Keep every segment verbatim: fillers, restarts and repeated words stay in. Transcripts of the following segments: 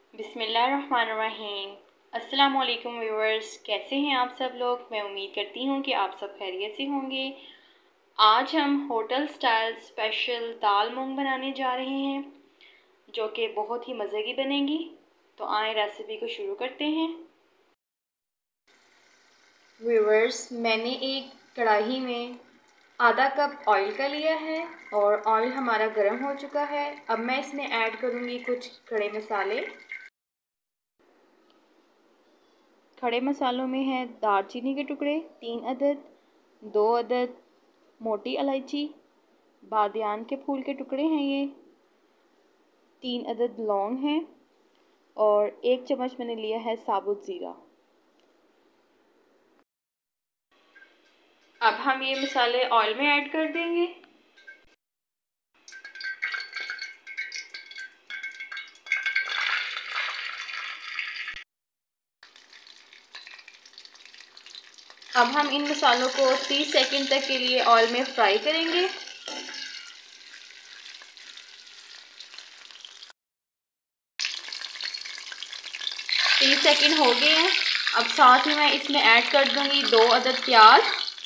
बिस्मिल्लाहिर्रहमानिर्रहीम। अस्सलाम वालेकुम व्यूअर्स, कैसे हैं आप सब लोग। मैं उम्मीद करती हूँ कि आप सब खैरियत से होंगे। आज हम होटल स्टाइल स्पेशल दाल मूंग बनाने जा रहे हैं जो कि बहुत ही मज़े की बनेगी। तो आए रेसिपी को शुरू करते हैं। व्यूअर्स, मैंने एक कढ़ाई में आधा कप ऑयल का लिया है और ऑयल हमारा गर्म हो चुका है। अब मैं इसमें ऐड करूँगी कुछ खड़े मसाले। खड़े मसालों में है दालचीनी के टुकड़े तीन अदद, दो अदद मोटी इलायची, बादियान के फूल के टुकड़े हैं ये, तीन अदद लौंग हैं और एक चम्मच मैंने लिया है साबुत ज़ीरा। अब हम ये मसाले ऑयल में ऐड कर देंगे। अब हम इन मसालों को तीस सेकंड तक के लिए ऑयल में फ्राई करेंगे। तीस सेकंड हो गए हैं। अब साथ ही मैं इसमें ऐड कर दूंगी दो अदद प्याज।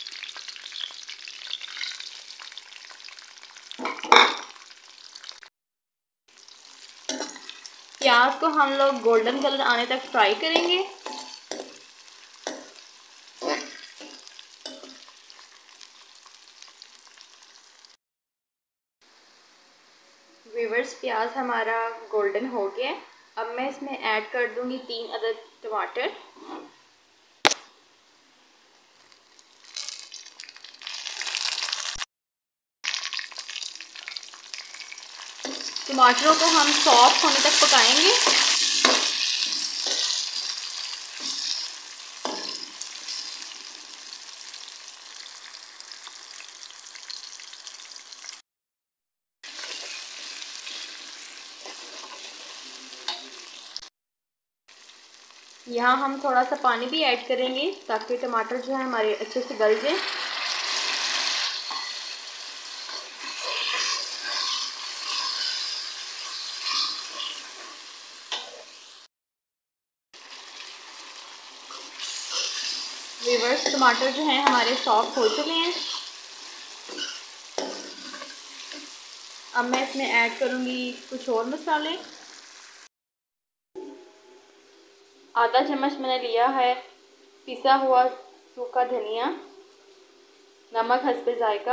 प्याज को हम लोग गोल्डन कलर आने तक फ्राई करेंगे। व्यूअर्स, प्याज हमारा गोल्डन हो गया। अब मैं इसमें ऐड कर दूंगी तीन अदद टमाटर। टमाटरों को हम सॉफ्ट होने तक पकाएंगे। यहाँ हम थोड़ा सा पानी भी ऐड करेंगे ताकि टमाटर जो है हमारे अच्छे से गल जाए। व्यूअर्स, टमाटर जो हैं हमारे सॉफ्ट हो चुके हैं। अब मैं इसमें ऐड करूँगी कुछ और मसाले। आधा चम्मच मैंने लिया है पिसा हुआ सूखा धनिया, नमक हस्बे जायका,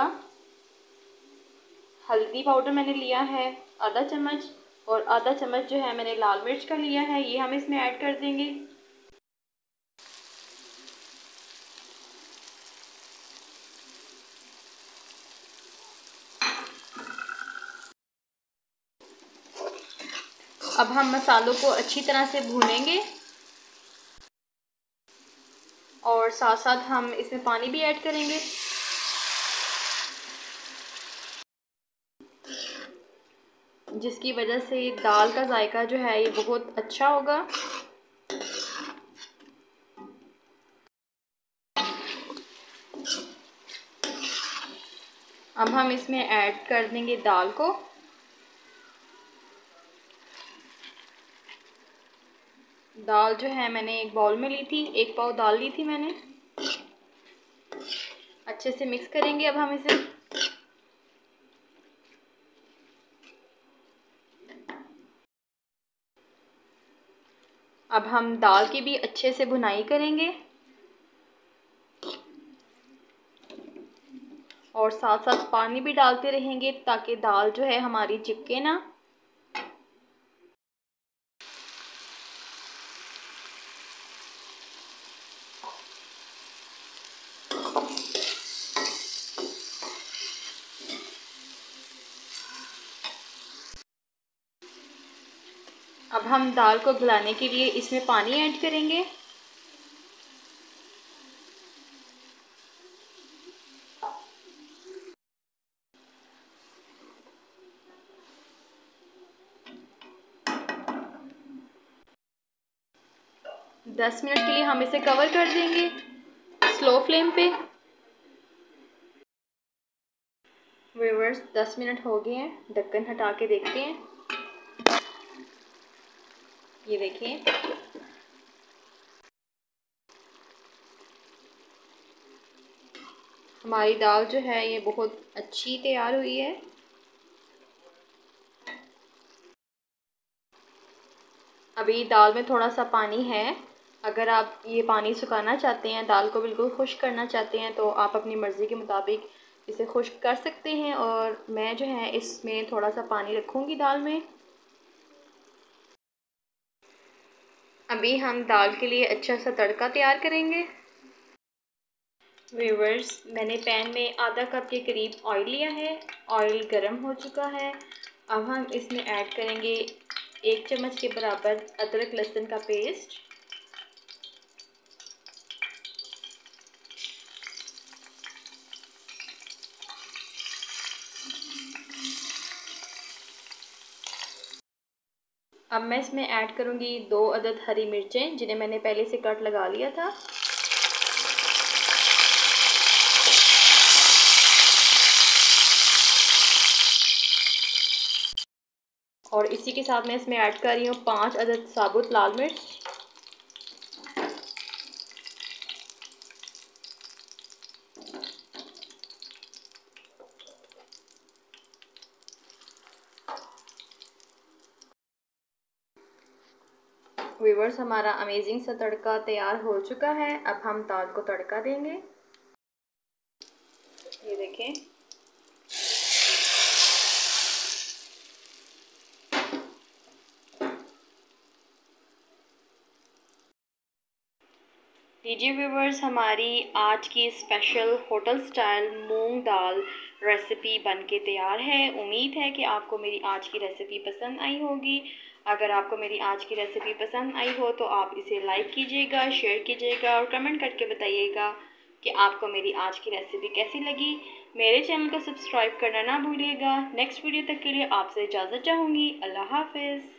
हल्दी पाउडर मैंने लिया है आधा चम्मच और आधा चम्मच जो है मैंने लाल मिर्च का लिया है, ये हम इसमें ऐड कर देंगे। अब हम मसालों को अच्छी तरह से भूनेंगे और साथ साथ हम इसमें पानी भी ऐड करेंगे। जिसकी वजह से दाल का जायका जो है ये बहुत अच्छा होगा। अब हम इसमें ऐड कर देंगे दाल को। दाल जो है मैंने एक बाउल में ली थी, एक पाव दाल ली थी मैंने। अच्छे से मिक्स करेंगे अब हम इसे। अब हम दाल की भी अच्छे से भुनाई करेंगे और साथ साथ पानी भी डालते रहेंगे ताकि दाल जो है हमारी चिपके ना। अब हम दाल को गलाने के लिए इसमें पानी ऐड करेंगे। दस मिनट के लिए हम इसे कवर कर देंगे स्लो फ्लेम पे। व्यूअर्स, दस मिनट हो गए हैं, ढक्कन हटा के देखते हैं। ये देखिए हमारी दाल जो है ये बहुत अच्छी तैयार हुई है। अभी दाल में थोड़ा सा पानी है। अगर आप ये पानी सुखाना चाहते हैं, दाल को बिल्कुल खुश्क करना चाहते हैं, तो आप अपनी मर्ज़ी के मुताबिक इसे खुश्क कर सकते हैं। और मैं जो है इसमें थोड़ा सा पानी रखूँगी दाल में। अभी हम दाल के लिए अच्छा सा तड़का तैयार करेंगे। व्यूअर्स, मैंने पैन में आधा कप के करीब ऑयल लिया है। ऑयल गर्म हो चुका है। अब हम इसमें ऐड करेंगे एक चम्मच के बराबर अदरक लहसुन का पेस्ट। अब मैं इसमें ऐड करूँगी दो अदद हरी मिर्चें, जिन्हें मैंने पहले से कट लगा लिया था। और इसी के साथ मैं इसमें ऐड कर रही हूँ पाँच अदद साबुत लाल मिर्च। व्यूअर्स, हमारा अमेजिंग सा तड़का तैयार हो चुका है। अब हम दाल को तड़का देंगे। ये देखें, लीजिए व्यूअर्स, हमारी आज की स्पेशल होटल स्टाइल मूंग दाल रेसिपी बनके तैयार है। उम्मीद है कि आपको मेरी आज की रेसिपी पसंद आई होगी। अगर आपको मेरी आज की रेसिपी पसंद आई हो तो आप इसे लाइक कीजिएगा, शेयर कीजिएगा और कमेंट करके बताइएगा कि आपको मेरी आज की रेसिपी कैसी लगी। मेरे चैनल को सब्सक्राइब करना ना भूलिएगा। नेक्स्ट वीडियो तक के लिए आपसे इजाज़त चाहूँगी। अल्लाह हाफिज़।